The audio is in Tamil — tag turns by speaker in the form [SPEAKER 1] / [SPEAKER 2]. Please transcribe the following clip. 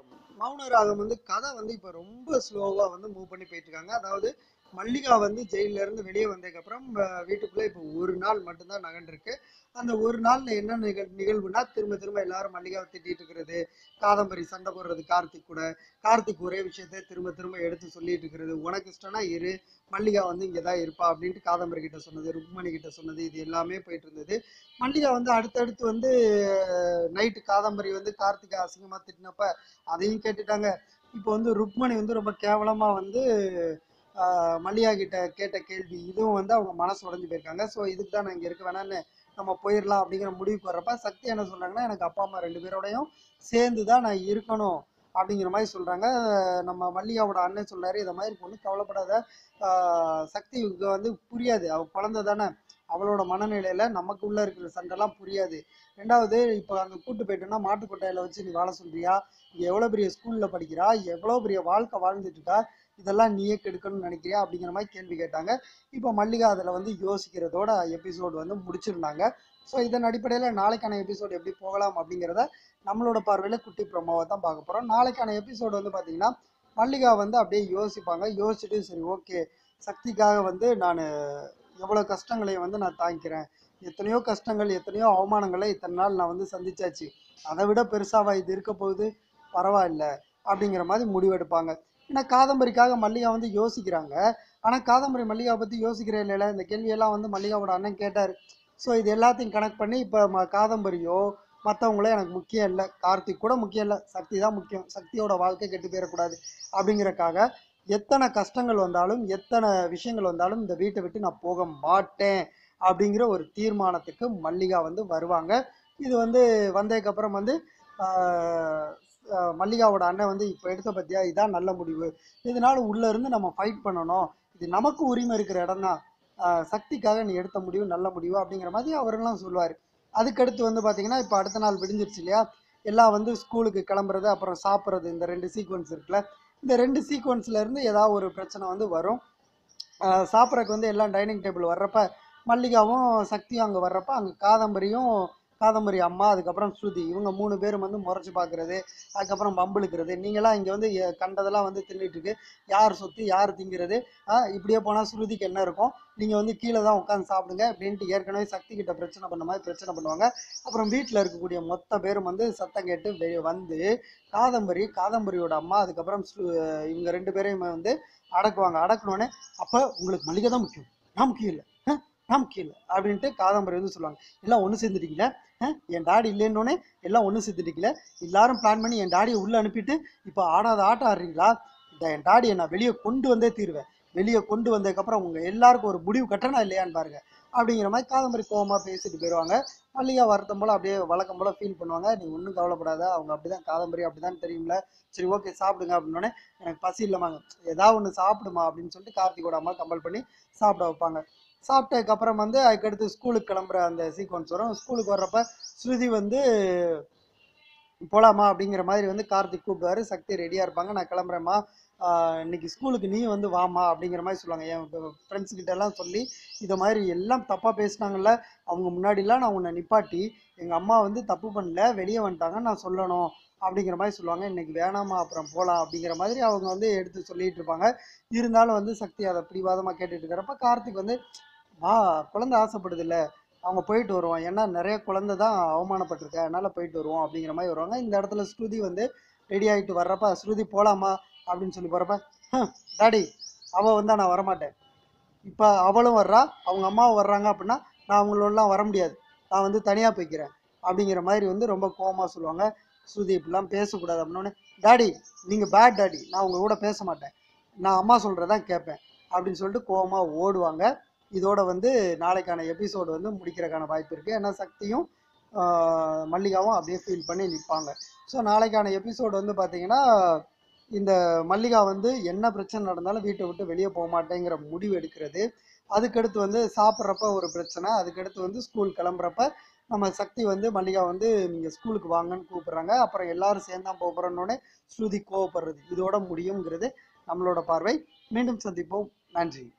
[SPEAKER 1] மௌனராகம் வந்து கதை வந்து இப்போ ரொம்ப ஸ்லோவாக வந்து மூவ் பண்ணி போயிட்டு இருக்காங்க. அதாவது மல்லிகா வந்து ஜெயில இருந்து வெளியே வந்ததுக்கப்புறம் வீட்டுக்குள்ளே இப்போ ஒரு நாள் மட்டும்தான் நகண்டிருக்கு. அந்த ஒரு நாள்ல என்ன நிகழ்வுனா திரும்ப திரும்ப எல்லாரும் மல்லிகாவை திட்டிட்டு இருக்கிறது, காதம்பரி சண்டை போடுறது கார்த்திக் கூட, கார்த்திக் ஒரே விஷயத்த திரும்ப திரும்ப எடுத்து சொல்லிட்டு இருக்கிறது, உனக்கு இஷ்டம்னா இரு, மல்லிகா வந்து இங்கே தான் இருப்பா அப்படின்ட்டு காதம்பரி கிட்ட சொன்னது, ருக்மணி கிட்ட சொன்னது, இது எல்லாமே போயிட்டு இருந்தது. மல்லிகா வந்து அடுத்தடுத்து வந்து நைட்டு காதம்பரி வந்து கார்த்திகை அசிங்கமாக திட்டினப்ப அதையும் கேட்டுட்டாங்க. இப்போ வந்து ருக்மணி வந்து ரொம்ப கேவலமா வந்து மல்லிகா கிட்ட கேட்ட கேள்வி இதுவும் வந்து அவங்க மனசு உடஞ்சு போயிருக்காங்க. ஸோ இதுக்கு தான் நான் இங்கே இருக்க வேணான்னு நம்ம போயிடலாம் அப்படிங்கிற முடிவுக்கு வர்றப்ப சக்தி என்ன சொல்றாங்கன்னா, எனக்கு அப்பா அம்மா ரெண்டு பேரோடையும் சேர்ந்து தான் நான் இருக்கணும் அப்படிங்கிற மாதிரி சொல்றாங்க. நம்ம மல்லிகாவோட அண்ணன் சொல்றாரு, இதை மாதிரி பொண்ணு கவலைப்படாத, சக்திக்கு வந்து புரியாது, அவ குழந்தை தானே, அவளோட மனநிலையில நமக்கு உள்ள இருக்கிற சண்டைலாம் புரியாது. ரெண்டாவது இப்போ அங்கே கூட்டு போயிட்டோன்னா மாட்டுக்கொட்டையில வச்சு நீ வாழ சொல்றியா, இங்கே எவ்வளோ பெரிய ஸ்கூலில் படிக்கிறா, எவ்வளோ பெரிய வாழ்க்கை வாழ்ந்துட்டு இருக்கா, இதெல்லாம் நீயே கெடுக்கணும்னு நினைக்கிறியா அப்படிங்கிற மாதிரி கேள்வி கேட்டாங்க. இப்போ மல்லிகா அதில் வந்து யோசிக்கிறதோட எபிசோடு வந்து முடிச்சிருந்தாங்க. ஸோ இதன் அடிப்படையில் நாளைக்கான எபிசோடு எப்படி போகலாம் அப்படிங்கிறத நம்மளோட பார்வையில் குட்டி ப்ரோமோவை தான் பார்க்க போகிறோம். நாளைக்கான எபிசோடு வந்து பார்த்திங்கன்னா மல்லிகா வந்து அப்படியே யோசிப்பாங்க. யோசிச்சுட்டு சரி ஓகே, சக்திக்காக வந்து நான் எவ்வளோ கஷ்டங்களையும் வந்து நான் தாங்கிக்கிறேன், எத்தனையோ கஷ்டங்கள் எத்தனையோ அவமானங்களை இத்தனை நாள் நான் வந்து சந்திச்சாச்சு, அதை விட பெருசாவா இது இருக்க போகுது, பரவாயில்ல அப்படிங்கிற மாதிரி முடிவெடுப்பாங்க. ஏன்னா காதம்பரிக்காக மல்லிகா வந்து யோசிக்கிறாங்க. ஆனால் காதம்பரி மல்லிகாவை பற்றி யோசிக்கிறே இல்லைல்ல, இந்த கேள்வியெல்லாம் வந்து மல்லிகாவோட அண்ணன் கேட்டார். ஸோ இது எல்லாத்தையும் கனெக்ட் பண்ணி இப்போ காதம்பரியோ மற்றவங்களோ எனக்கு முக்கியம் இல்லை, கார்த்திக் கூட முக்கியம் இல்லை, சக்தி தான் முக்கியம், சக்தியோட வாழ்க்கை கெட்டு போயிடக்கூடாது அப்படிங்கிறக்காக எத்தனை கஷ்டங்கள் வந்தாலும் எத்தனை விஷயங்கள் வந்தாலும் இந்த வீட்டை விட்டு நான் போக மாட்டேன் அப்படிங்கிற ஒரு தீர்மானத்துக்கு மல்லிகா வந்து வருவாங்க. இது வந்து வந்ததுக்கப்புறம் வந்து மல்லிகாவோட அண்ணன் வந்து இப்போ எடுத்த பற்றியா இதான் நல்ல முடிவு, இதனால உள்ளே இருந்து நம்ம ஃபைட் பண்ணணும், இது நமக்கு உரிமை இருக்கிற இடம் தான், சக்திக்காக நீ எடுத்த முடிவு நல்ல முடிவு அப்படிங்கிற மாதிரி அவரெல்லாம் சொல்லுவார். அதுக்கடுத்து வந்து பார்த்தீங்கன்னா இப்போ அடுத்த நாள் விடிஞ்சிருச்சு இல்லையா, எல்லாம் வந்து ஸ்கூலுக்கு கிளம்புறது அப்புறம் சாப்பிட்றது, இந்த ரெண்டு சீக்வன்ஸ் இருக்குல்ல, இந்த ரெண்டு சீக்வன்ஸில் இருந்து ஏதாவது ஒரு பிரச்சனை வந்து வரும். சாப்பிட்றதுக்கு வந்து எல்லாம் டைனிங் டேபிள் வர்றப்ப மல்லிகாவும் சக்தியும் அங்கே வர்றப்ப அங்கே காதம்பரியும் காதம்பரி அம்மா அதுக்கப்புறம் ஸ்ருதி இவங்க மூணு பேரும் வந்து முறைச்சி பார்க்குறது, அதுக்கப்புறம் பம்புழுக்கிறது, நீங்களாம் இங்கே வந்து கண்டதெல்லாம் வந்து தின்னுட்டு இருக்கு, யார் சொத்து யார் திங்கிறது, இப்படியே போனால் ஸ்ருதிக்கு என்ன இருக்கும், நீங்கள் வந்து கீழே தான் உட்காந்து சாப்பிடுங்க அப்படின்ட்டு ஏற்கனவே சக்தி கிட்ட பிரச்சனை பண்ண மாதிரி பிரச்சனை பண்ணுவாங்க. அப்புறம் வீட்டில் இருக்கக்கூடிய மொத்த பேரும் வந்து சத்தம் கேட்டு வந்து காதம்பரியோட அம்மா அதுக்கப்புறம் இவங்க ரெண்டு பேரையும் வந்து அடக்குவாங்க. அடக்கணுன்னே அப்போ உங்களுக்கு மல்லிகை தான் முக்கியம், நான் முக்கியம் இல்லை, நான் முக்கியம் இல்லை அப்படின்ட்டு காதம்பரி வந்து சொல்லுவாங்க. எல்லாம் ஒன்று சேர்ந்துட்டீங்களே, என் டாடி இல்லைன்னொன்னே எல்லாம் ஒன்று சேர்த்துட்டீங்களே, எல்லாரும் பிளான் பண்ணி என் டாடியை உள்ளே அனுப்பிட்டு இப்போ ஆடாத ஆட்டம் ஆடுறீங்களா, என் டாடியை நான் வெளியே கொண்டு வந்தே தீருவேன், வெளியே கொண்டு வந்ததுக்கப்புறம் உங்கள் எல்லாருக்கும் ஒரு முடிவு கட்டணா இல்லையான்னு பாருங்க அப்படிங்கிற மாதிரி காதம்பரி கோவமாக பேசிட்டு போயிடுவாங்க. மல்லிகா வருத்தம் போல் அப்படியே வழக்கம் போல் ஃபீல் பண்ணுவாங்க. நீ ஒன்றும் கவலைப்படாத, அவங்க அப்படி தான், காதம்பரி அப்படி தான் தெரியும்ல, சரி ஓகே சாப்பிடுங்க அப்படின்னோடனே எனக்கு பசி இல்லைமாங்க, ஏதாவது ஒன்று சாப்பிடுமா அப்படின்னு சொல்லிட்டு கார்த்திகோட அம்மா கம்பல் பண்ணி சாப்பிட வைப்பாங்க. சாப்பிட்டதுக்கப்புறம் வந்து அதுக்கடுத்து ஸ்கூலுக்கு கிளம்புற அந்த சீக்வன்ஸ் வரும். ஸ்கூலுக்கு வர்றப்ப ஸ்ருதி வந்து போகலாமா அப்படிங்கிற மாதிரி வந்து கார்த்திக் கூப்பிடுவாரு. சக்தி ரெடியாக இருப்பாங்க, நான் கிளம்புறேம்மா, இன்னைக்கு ஸ்கூலுக்கு நீ வந்து வாமா அப்படிங்கிற மாதிரி சொல்லுவாங்க. என் ஃப்ரெண்ட்ஸ் கிட்ட எல்லாம் சொல்லி இதை மாதிரி எல்லாம் தப்பாக பேசினாங்கல்ல, அவங்க முன்னாடிலாம் நான் உன்னை நிப்பாட்டி எங்கள் அம்மா வந்து தப்பு பண்ணல வெளியே வந்துட்டாங்க நான் சொல்லணும் அப்படிங்கிற மாதிரி சொல்லுவாங்க. இன்னைக்கு வேணாமா அப்புறம் போகலாம் அப்படிங்கிற மாதிரி அவங்க வந்து எடுத்து சொல்லிட்டு இருப்பாங்க. இருந்தாலும் வந்து சக்தி அதை பிடிவாதமாக கேட்டுட்டு இருக்கிறப்ப கார்த்திக் வந்து குழந்தை ஆசைப்படுது இல்லை, அவங்க போயிட்டு வருவோம், ஏன்னா நிறைய குழந்தை தான் அவமானப்பட்டிருக்க, அதனால போயிட்டு வருவோம் அப்படிங்கிற மாதிரி வருவாங்க. இந்த இடத்துல ஸ்ருதி வந்து ரெடி ஆகிட்டு வர்றப்ப ஸ்ருதி போகலாமா அப்படின்னு சொல்லி போகிறப்ப, டாடி அவள் வந்தால் நான் வரமாட்டேன், இப்போ அவளும் வர்றா அவங்க அம்மாவும் வர்றாங்க அப்படின்னா நான் அவங்களோடலாம் வர முடியாது, நான் வந்து தனியாக போய்க்கிறேன் அப்படிங்கிற மாதிரி வந்து ரொம்ப கோவமாக சொல்லுவாங்க. ஸ்ருதி இப்படிலாம் பேசக்கூடாது அப்படின்னோடனே, டாடி நீங்கள் பேட் டாடி, நான் உங்கள் கூட பேச மாட்டேன், நான் அம்மா சொல்கிறதான் கேட்பேன் அப்படின்னு சொல்லிட்டு கோவமாக ஓடுவாங்க. இதோட வந்து நாளைக்கான எபிசோடு வந்து முடிக்கிறதுக்கான வாய்ப்பு இருக்குது. ஏன்னா சக்தியும் மல்லிகாவும் அப்படியே ஃபீல் பண்ணி நிற்பாங்க. ஸோ நாளைக்கான எபிசோடு வந்து பார்த்திங்கன்னா இந்த மல்லிகா வந்து என்ன பிரச்சனை நடந்தாலும் வீட்டை விட்டு வெளியே போக மாட்டேங்கிற முடிவு எடுக்கிறது, அதுக்கடுத்து வந்து சாப்பிட்றப்ப ஒரு பிரச்சனை, அதுக்கடுத்து வந்து ஸ்கூல் கிளம்புறப்ப நம்ம சக்தி வந்து மல்லிகா வந்து நீங்கள் ஸ்கூலுக்கு வாங்கன்னு கூப்பிட்றாங்க, அப்புறம் எல்லாரும் சேர்ந்தான் போகிறோன்னே ஸ்ருதி கோவப்படுறது, இதோட முடியுங்கிறது நம்மளோட பார்வை. மீண்டும் சந்திப்போம். நன்றி.